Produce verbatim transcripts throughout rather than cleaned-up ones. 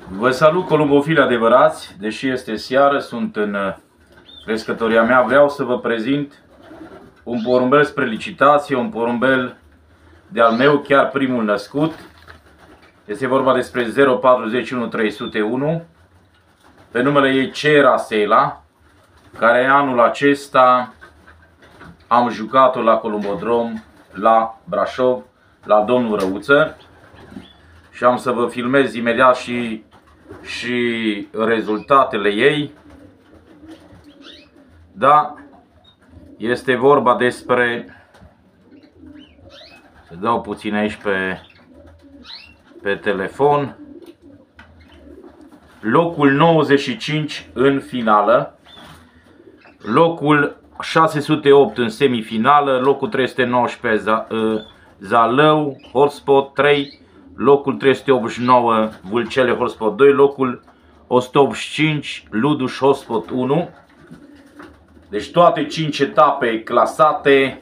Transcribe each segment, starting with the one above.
Vă salut, columbofili adevărați, deși este seară, sunt în crescătoria mea. Vreau să vă prezint un porumbel spre licitație, un porumbel de-al meu, chiar primul născut. Este vorba despre zero patru unu trei zero unu, pe numele ei Cera Sela, care anul acesta am jucat-o la Columbodrom, la Brașov, la domnul Răuță. Și am să vă filmez imediat și, și rezultatele ei. Da, este vorba despre, să dau puțin aici pe, pe telefon, locul nouăzeci și cinci în finală, locul șase sute opt în semifinală, locul trei sute nouăsprezece Zalău, Hotspot trei, locul trei sute optzeci și nouă Vâlcele, Hotspot doi, locul o sută optzeci și cinci Luduș, Hotspot unu. Deci toate cinci etape clasate.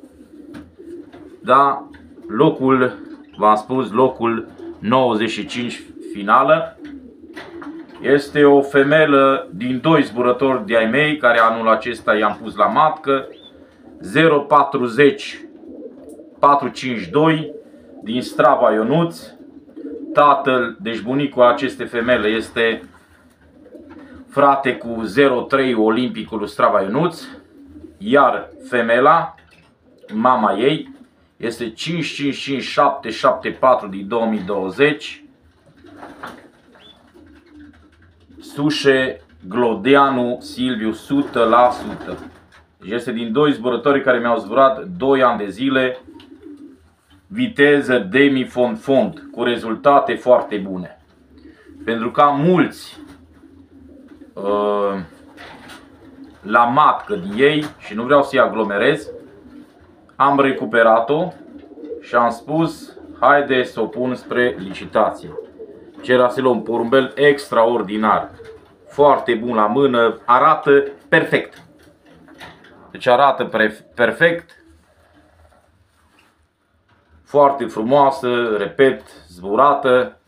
Da, locul, v-am spus, locul nouăzeci și cinci finală. Este o femelă din doi zburători de-ai mei, care anul acesta i-am pus la matcă. zero patru zero patru cinci doi din Strava Ionuț. Tatăl, deci bunicul acestei femele este frate cu zero trei olimpicul Strava Ionuț. Iar femela, mama ei, este cinci cinci cinci șapte șapte patru din două mii douăzeci. Sușe Glodeanu Silviu, o sută la sută. Deci este din doi zburători care mi-au zburat doi ani de zile. Viteză demi-fond-fond, cu rezultate foarte bune. Pentru că am mulți uh, la matcă din ei și nu vreau să-i aglomerez, am recuperat-o și am spus, haide să o pun spre licitație. Cera Sela, un porumbel extraordinar, foarte bun la mână, arată perfect. Deci arată perfect. Foarte frumoasă, repet, zburată.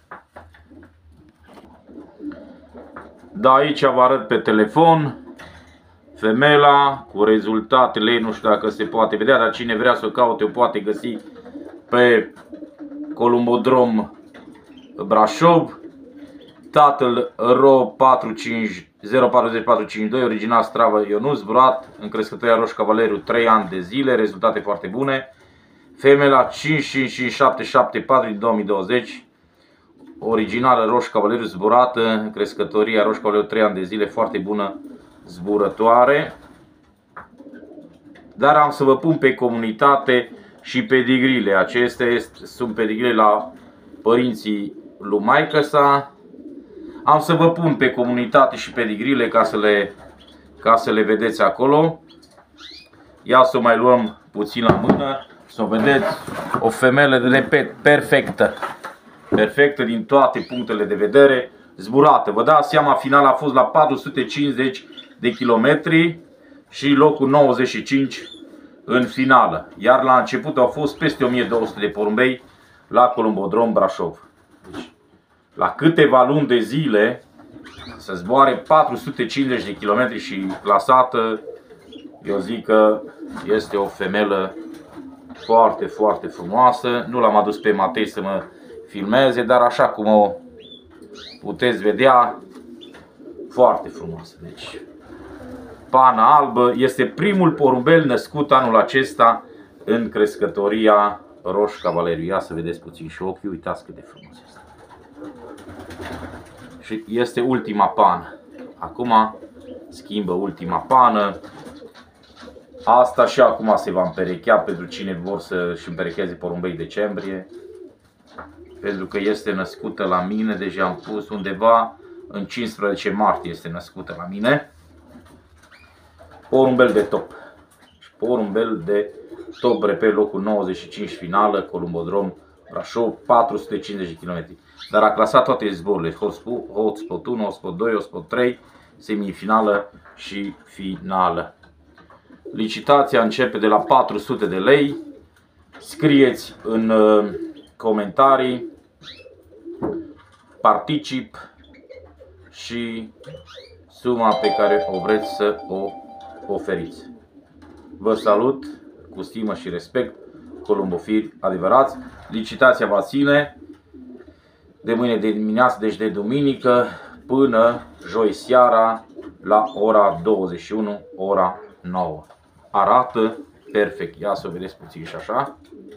Da, aici vă arăt pe telefon femela cu rezultatele, nu știu dacă se poate vedea, dar cine vrea să o caute o poate găsi pe Columbodrom Brașov. Tatăl Ro patru cinci zero patru zero patru cinci doi, original Strava Ionuț, zburat în crescătoria Roș Cavaleriu trei ani de zile, rezultate foarte bune. Femela cinci cinci cinci șapte șapte patru din două mii douăzeci, originală Roș Cavaleriu, zburată în crescătoria Roș Cavaleriu trei ani de zile, foarte bună zburătoare. Dar am să vă pun pe comunitate și pedigrile. Acestea este, sunt pedigrile la părinții lui maică-sa. Am să vă pun pe comunitate și pedigrile ca să le, ca să le vedeți acolo. Ia să o mai luăm puțin la mână. Să o vedeți, o femelă, de repet, perfectă. Perfectă din toate punctele de vedere, zburată. Vă dați seama, finala a fost la patru sute cincizeci de kilometri și locul nouăzeci și cinci în finală. Iar la început au fost peste o mie două sute de porumbei la Columbodrom Brașov. Deci, la câteva luni de zile să zboare patru sute cincizeci de kilometri și clasată, eu zic că este o femelă foarte, foarte frumoasă. Nu l-am adus pe Matei să mă filmeze, dar așa cum o puteți vedea, foarte frumoasă. Deci, pana albă, este primul porumbel născut anul acesta în crescătoria Roș Cavaleriu. Ia să vedeți puțin și ochii, uitați cât de frumos este. Și este ultima pană. Acum schimbă ultima pană. Asta și acum se va împerechea pentru cine vor să-și împerecheze porumbei decembrie. Pentru că este născută la mine, deja am pus undeva în cincisprezece martie este născută la mine. Porumbel de top. Porumbel de top, repet, locul nouăzeci și cinci finală, Columbodrom Brașov, patru sute cincizeci de kilometri. Dar a clasat toate zborurile, Hotspot unu, Hotspot doi, Hotspot trei, semifinală și finală. Licitația începe de la patru sute de lei. Scrieți în comentarii, particip, și suma pe care o vreți să o oferiți. Vă salut cu stimă și respect, columbofili adevărați. Licitația va ține de mâine de dimineață, deci de duminică, până joi seara la ora douăzeci și unu, ora nouă. Arată perfect. Ia să o vedeți puțin și așa.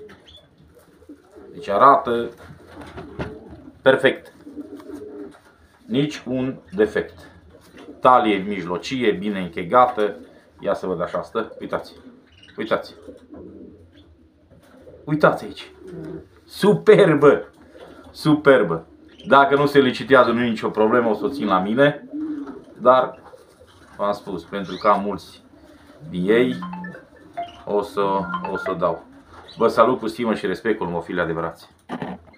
Deci arată perfect. Nici un defect. Talie mijlocie, bine închegată. Ia să văd așa stă. Uitați. Uitați. Uitați aici. Superbă. Superbă. Dacă nu se licitează, nu e nicio problemă, o să o țin la mine. Dar, v-am spus, pentru că am mulți din ei, o să o să dau. Vă salut cu stimă și respect, columbofili adevărați.